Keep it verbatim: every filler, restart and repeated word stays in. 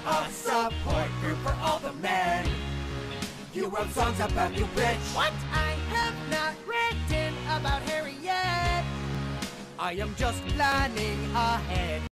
a support group for all the men. You wrote songs about you, bitch. What? I have not written about Harry yet. I am just planning ahead.